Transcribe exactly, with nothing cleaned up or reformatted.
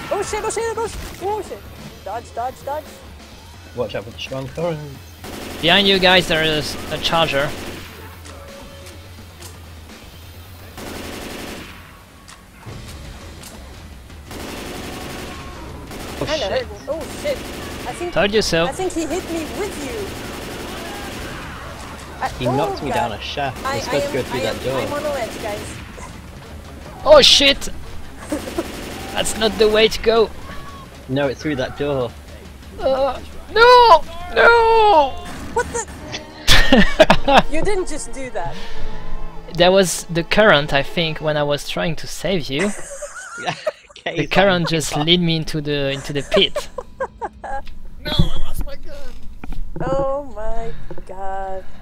Oh shit, oh shit, oh shit, oh shit. Dodge, dodge, dodge. Watch out for the strong current. Behind you guys there is a charger. Oh Kinda shit. hurt me. Oh shit. I think Told you so. I think he hit me with you. I, He oh knocked me God. down a shaft. I, We're I supposed am, to go through I that am, door. I'm on a ledge, guys. Oh shit! That's not the way to go. No, it's through that door. Uh, no! No! What the? You didn't just do that. There was the current, I think, when I was trying to save you. Okay, The current just lead me into the into the pit. No, I lost my gun. Oh my God.